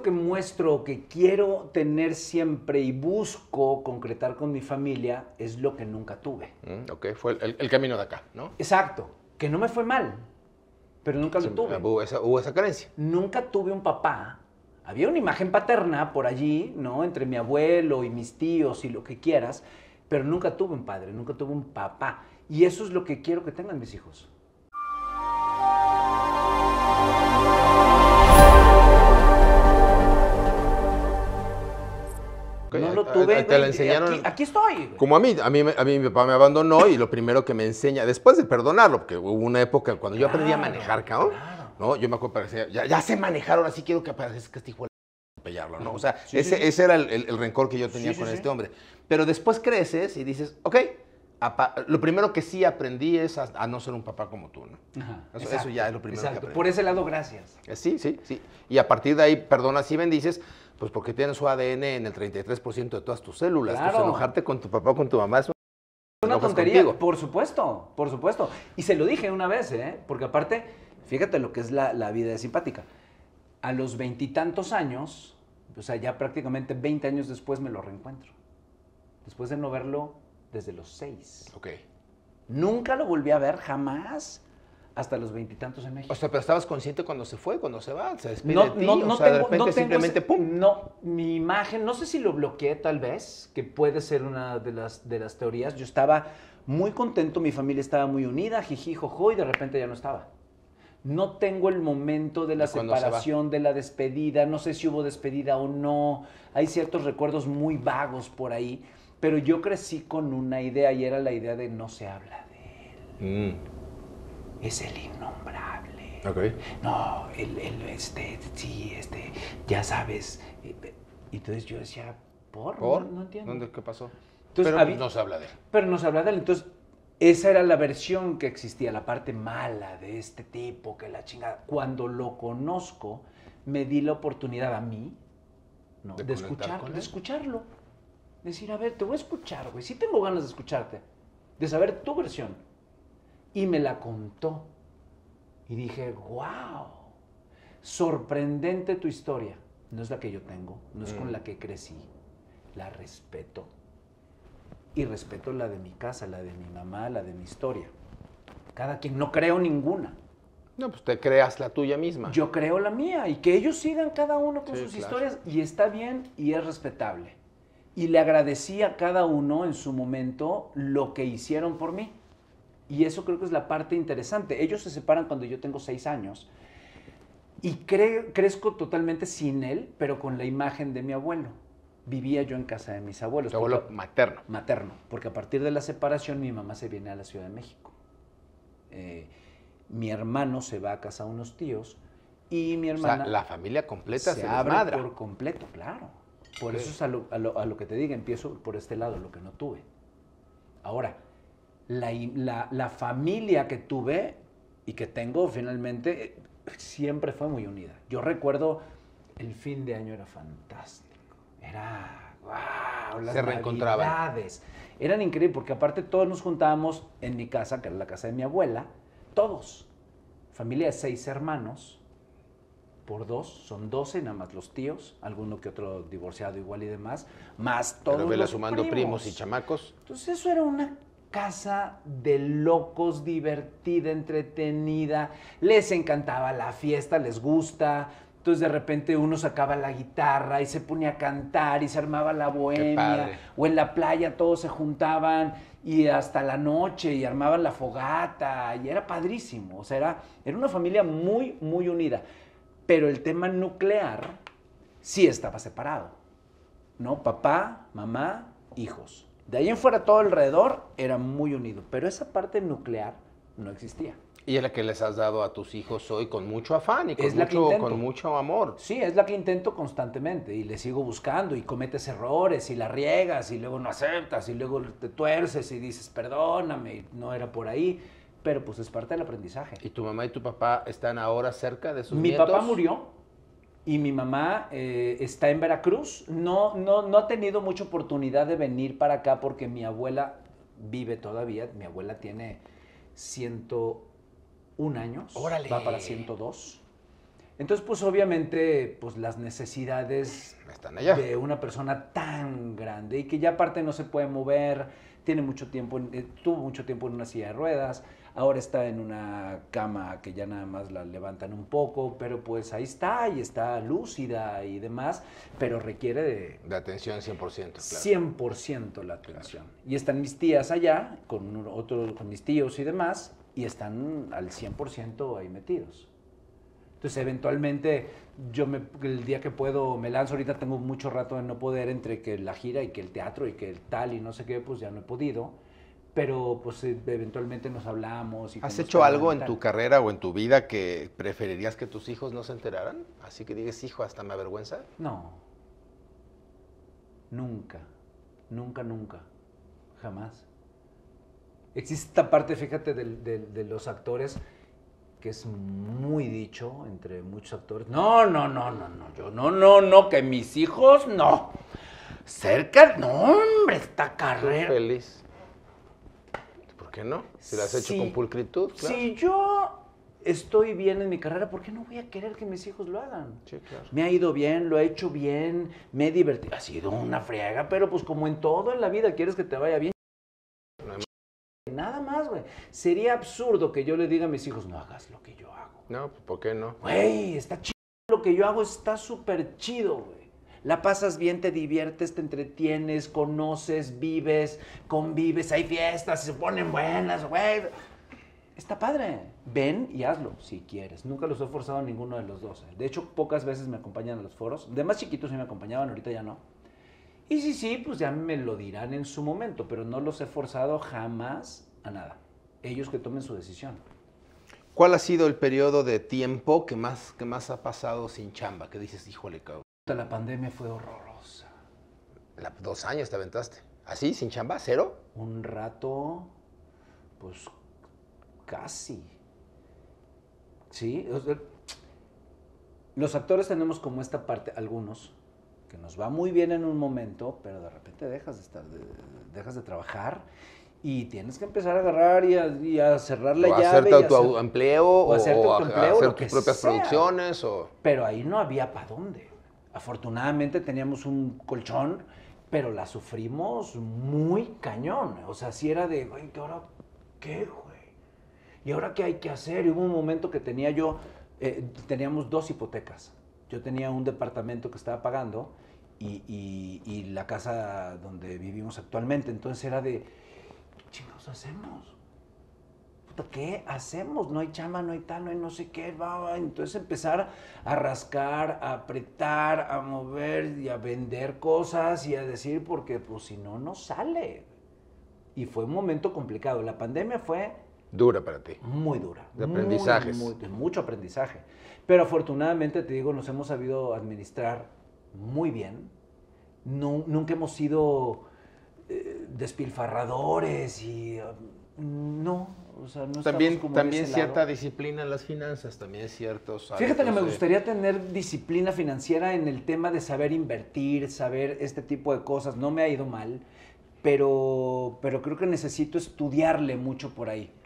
que muestro, que quiero tener siempre y busco concretar con mi familia es lo que nunca tuve. Ok, fue el camino de acá, ¿no? Exacto, que no me fue mal, pero nunca lo tuve. Hubo esa carencia. Nunca tuve un papá. Había una imagen paterna por allí, ¿no? Entre mi abuelo y mis tíos y lo que quieras, pero nunca tuve un padre, nunca tuve un papá. Y eso es lo que quiero que tengan mis hijos. No lo tuve, te la enseñaron. Aquí estoy. Como a mí mi papá me abandonó y lo primero que me enseña, después de perdonarlo, porque hubo una época cuando yo aprendí a manejar, cabrón, ¿no? Yo me acuerdo que ya sé manejar, ahora sí quiero que aparezca este hijo de atropellarlo, ¿no? O sea, ese era el rencor que yo tenía con este hombre. Pero después creces y dices, ok, lo primero que sí aprendí es a no ser un papá como tú, ¿no? Ajá, Eso ya es lo primero que aprendí. Por ese lado, gracias. Sí. Y a partir de ahí perdonas y bendices, pues porque tienes su ADN en el 33% de todas tus células. Claro. Entonces, enojarte con tu papá o con tu mamá es una tontería, contigo. Por supuesto. Y se lo dije una vez, porque aparte, fíjate lo que es la vida de simpática. A los 20 y tantos años, o sea, ya prácticamente 20 años después me lo reencuentro. Después de no verlo desde los 6. Ok. Nunca lo volví a ver, jamás, hasta los 20 y tantos en México. O sea, pero estabas consciente cuando se fue, cuando se va, se despide de ti. No, o sea, de repente simplemente ¡pum! No, mi imagen, no sé si lo bloqueé tal vez, que puede ser una de las teorías. Yo estaba muy contento, mi familia estaba muy unida, jiji, jojo, y de repente ya no estaba. No tengo el momento de la separación, de la despedida, no sé si hubo despedida o no, hay ciertos recuerdos muy vagos por ahí, pero yo crecí con una idea y era la idea de no se habla de él. Es el innombrable. Ok. No, ya sabes. Y entonces yo decía, ¿por? No entiendo. ¿Qué pasó? Entonces, pero no se habla de él. Pero no se habla de él. Entonces, esa era la versión que existía, la parte mala de este tipo, que la chingada. Cuando lo conozco, me di la oportunidad a mí, ¿no? de escucharlo. Decir, a ver, te voy a escuchar, güey. Sí tengo ganas de escucharte, de saber tu versión. Y me la contó. Y dije, wow, sorprendente tu historia. No es la que yo tengo, no es con la que crecí. La respeto. Y respeto la de mi casa, la de mi mamá, la de mi historia. Cada quien, no creo ninguna. No, pues te creas la tuya misma. Yo creo la mía y que ellos sigan cada uno con sus historias y está bien y es respetable. Y le agradecí a cada uno en su momento lo que hicieron por mí. Y eso creo que es la parte interesante. Ellos se separan cuando yo tengo 6 años y crezco totalmente sin él, pero con la imagen de mi abuelo. Vivía yo en casa de mis abuelos. Tu abuelo materno. Materno, porque a partir de la separación mi mamá se viene a la Ciudad de México. Mi hermano se va a casa de unos tíos y mi hermana... O sea, la familia completa se abre desmadra. por completo, claro. Por eso es a lo que te diga, empiezo por este lado, lo que no tuve. Ahora, la familia que tuve y que tengo finalmente siempre fue muy unida. Yo recuerdo el fin de año era fantástico. Era, wow, las navidades. Eran increíbles porque aparte todos nos juntábamos en mi casa, que era la casa de mi abuela, todos. Familia de 6 hermanos, por 2, son 12, nada más los tíos, alguno que otro divorciado igual y demás, más todos los primos. Sumando primos y chamacos. Entonces eso era una casa de locos, divertida, entretenida, les encantaba la fiesta, les gusta. Entonces de repente uno sacaba la guitarra y se ponía a cantar y se armaba la bohemia. O en la playa todos se juntaban y hasta la noche y armaban la fogata y era padrísimo. O sea, era una familia muy, muy unida. Pero el tema nuclear sí estaba separado, ¿no? Papá, mamá, hijos. De ahí en fuera todo alrededor era muy unido, pero esa parte nuclear no existía. Y es la que les has dado a tus hijos hoy con mucho afán y con mucho amor. Sí, es la que intento constantemente y le sigo buscando y cometes errores y la riegas y luego no aceptas y luego te tuerces y dices perdóname, no era por ahí, pero pues es parte del aprendizaje. ¿Y tu mamá y tu papá están ahora cerca de sus nietos? Mi papá murió y mi mamá está en Veracruz. No ha tenido mucha oportunidad de venir para acá porque mi abuela vive todavía. Mi abuela tiene 101 años. ¡Órale! Va para 102. Entonces, pues obviamente, pues las necesidades Están allá. de una persona tan grande y que ya aparte no se puede mover, tiene mucho tiempo, tuvo mucho tiempo en una silla de ruedas, ahora está en una cama que ya nada más la levantan un poco, pero pues ahí está y está lúcida y demás, pero requiere De atención 100%, claro. 100% la atención. Y están mis tías allá, con mis tíos y demás, y están al 100% ahí metidos. Entonces, eventualmente, el día que puedo, me lanzo. Ahorita tengo mucho rato de no poder, entre que la gira y que el teatro y que el tal y no sé qué, pues ya no he podido. Pero, pues, eventualmente nos hablamos. Y ¿Has cómo hecho está algo y en tal. tu carrera o en tu vida que preferirías que tus hijos no se enteraran? Así que digas, hijo, hasta me avergüenza. No. Nunca. Nunca, nunca. Jamás. Existe esta parte, fíjate, de los actores, que es muy dicho entre muchos actores. No, no, no, no, no, yo no, que mis hijos no. Cerca, no, hombre, esta Tú carrera. feliz. ¿Por qué no? Si lo has hecho Sí, con pulcritud, claro. Si yo estoy bien en mi carrera, ¿por qué no voy a querer que mis hijos lo hagan? Sí, claro. Me ha ido bien, lo he hecho bien, me he divertido. Ha sido una friega, pero pues como en todo en la vida, quieres que te vaya bien. No hay Nada más, güey. Sería absurdo que yo le diga a mis hijos, no hagas lo que yo hago. No, pues, ¿por qué no? Güey, está chido. Lo que yo hago está súper chido, güey. La pasas bien, te diviertes, te entretienes, conoces, vives, convives, hay fiestas, se ponen buenas, güey. Está padre. Ven y hazlo, si quieres. Nunca los he forzado a ninguno de los dos. De hecho, pocas veces me acompañan a los foros. De más chiquitos sí me acompañaban, ahorita ya no. Y sí, pues ya me lo dirán en su momento, pero no los he forzado jamás a nada. Ellos que tomen su decisión. ¿Cuál ha sido el periodo de tiempo que más ha pasado sin chamba? Que dices, híjole, cabrón. La pandemia fue horrorosa. 2 años te aventaste. ¿Así, sin chamba? ¿Cero? Un rato, pues casi. Sí, o sea, los actores tenemos como esta parte, algunos, que nos va muy bien en un momento, pero de repente dejas de trabajar y tienes que empezar a agarrar y a cerrar la O llave. hacerte tu empleo, o hacerte tu empleo, hacer lo que tus propias sea. producciones, o... Pero ahí no había para dónde. Afortunadamente teníamos un colchón, pero la sufrimos muy cañón. O sea, sí era de, güey, ¿qué ahora qué, güey? ¿Y ahora qué hay que hacer? Y hubo un momento que teníamos 2 hipotecas. Yo tenía un departamento que estaba pagando y la casa donde vivimos actualmente. Entonces era de, ¿qué chingados hacemos? ¿Qué hacemos? No hay chamba, no hay tal, no hay no sé qué. Entonces empezar a rascar, a apretar, a mover y a vender cosas y a decir, porque pues si no, no sale. Y fue un momento complicado. La pandemia fue Dura para ti. muy dura. De aprendizajes. De mucho aprendizaje. Pero afortunadamente, te digo, nos hemos sabido administrar muy bien. Nunca hemos sido despilfarradores y... no, o sea, no También, estamos como en también ese cierta lado. disciplina en las finanzas, también ciertos Fíjate que hábitos me de- gustaría tener disciplina financiera en el tema de saber invertir, saber este tipo de cosas. No me ha ido mal, pero creo que necesito estudiarle mucho por ahí.